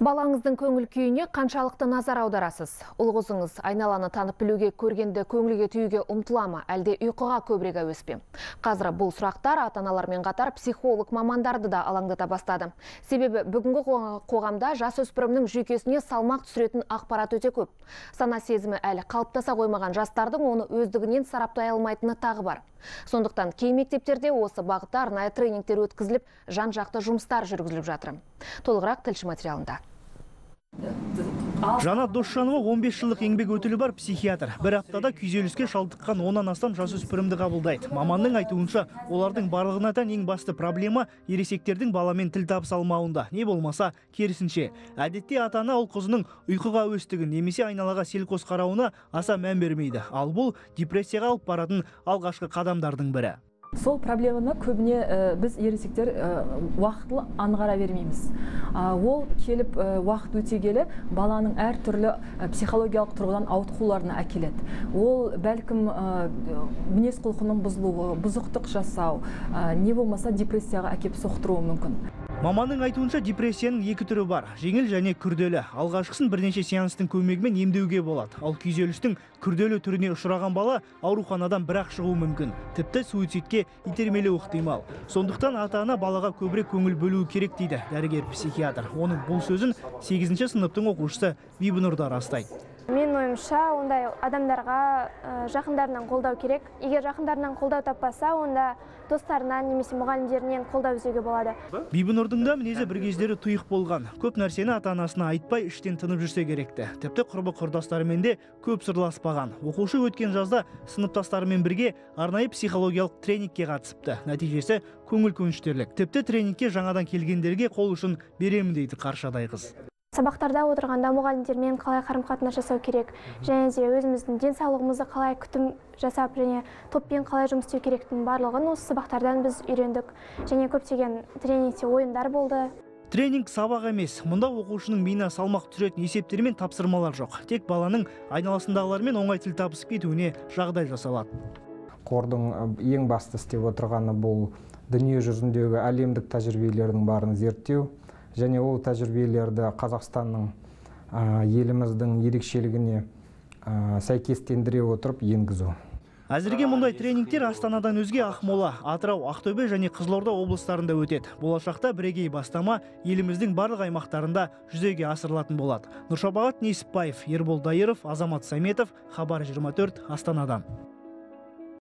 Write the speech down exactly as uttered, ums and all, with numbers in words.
Балаңыздың көңіл күйіне қаншалықты назар аударасыз? Ұл қызыңыз айналаны танып білуге, көргенді көңілге түйуге ұмтыла ма, әлде ұйқыға көбірек әуес пе? Қазір бұл сұрақтар ата-аналармен қатар психолог мамандарды да алаңдата бастады. Себебі бүгінгі қоғамда жасөспірімнің жүйкесіне салмақ түсіретін ақпарат өте көп. Сана сезімі әлі қалыптаса қоймаған жастардың оны өздігінен сараптай алмайтыны тағы бар. Сондықтан кей мектептерде осы бағытта арнайы тренингтер өткізіліп, жан-жақты жұмыстар жүргізіліп жатыр. Толығырақ тілші материалында. Жанат Досжанова он бес жылдық еңбек өтілі бар психиатр. Бір аптада күйзеліске шалдыққан оннан астам жасөспірімді қабылдайды. Маманның айтуынша, олардың барлығына тән ең басты проблема ересектердің баламен тіл табыса алмауында. Не болмаса, керісінше. Әдетте ата-ана ұл қызының ұйқыға өстігін немесе айналаға селқос қарауына аса мән бермейді. Ал бұл депрессияға алып баратын алғашқы қадамдардың бірі. Сол проблеманы көбіне ә, біз ересектер ә, уақытлы аңғара бермейміз. Ә, ол келіп ә, уақыт өте келе баланың әр түрлі ә, психологиялық тұрғыдан ауытқуларына әкеледі. Ол бәлкім ә, мінез құлқының бұзылуы, бұзықтық жасау, ә, не болмаса депрессияға әкеп соқтыруы мүмкін. Маманның айтуынша депрессияның екі түрі бар, жеңіл және күрделі. Алғашқысын бірнеше сеанстың көмегімен емдеуге болады. Ал күйзелістің күрделі түріне ұшыраған бала ауруханадан бір-ақ шығуы мүмкін. Тіпті суицидке итермелеуі ықтимал. Сондықтан ата-ана балаға көбірек көңіл бөлуі керек дейді дәрігер-психиатр. Оның бұл сөзін сегізінші сыныптың оқушысы Бибінұр да растайды. Мен ойымша, ондай адамдарға жақындарынан қолдау керек. Егер жақындарынан қолдау таппаса, онда достарынан немесе мұғалімдерінен қолдау іздеуге болады. Бибінұрдың да мінезі бір кездері тұйық болған. Көп нәрсені ата-анасына айтпай, іштен тынып жүрсе керекті. Тіпті құрбы құрдастарымен де көп сырласпаған. Оқушы өткен жазда сыныптастарымен бірге арнайы психологиялық тренингке қатысыпты. Нәтижесі көңіл көншітерлік. Тіпті тренингке жаңадан келгендерге қол ұшын беремін дейді қаршадай қыз. Сабақтарда отырғанда мұғалімдермен қалай қарым-қатынас жасау керек, және де өзіміздің денсаулығымызды қалай күтім жасап, және топпен қалай жұмыс істеу керектігін барлығын осы сабақтардан біз үйрендік. Және көптеген тренингте ойындар болды. Тренинг сабақ емес. Мұнда оқушының миына салмақ түсіретін есептер мен тапсырмалар жоқ. Тек баланың айналасындағылармен оңай тіл табысып кетуіне жағдай жасалады. Қордың ең басты істеп отырғаны бұл дүние жүзіндегі әлемдік тәжірибелердің барын зерттеу, және ол тәжірибелерді Қазақстанның еліміздің ерекшелігіне сәйкестендіре отырып енгізу. Әзірге мұндай тренингтер Астанадан өзге Ақмола, Атырау, Ақтөбе және Қызылорда облыстарында өтеді. Болашақта бірегей бастама еліміздің барлық аймақтарында жүзеге асырылатын болады. Нұршапағат Несіпбаев, Ербол Дайыров, Азамат Саметов, Хабар жиырма төрт, Астанадан.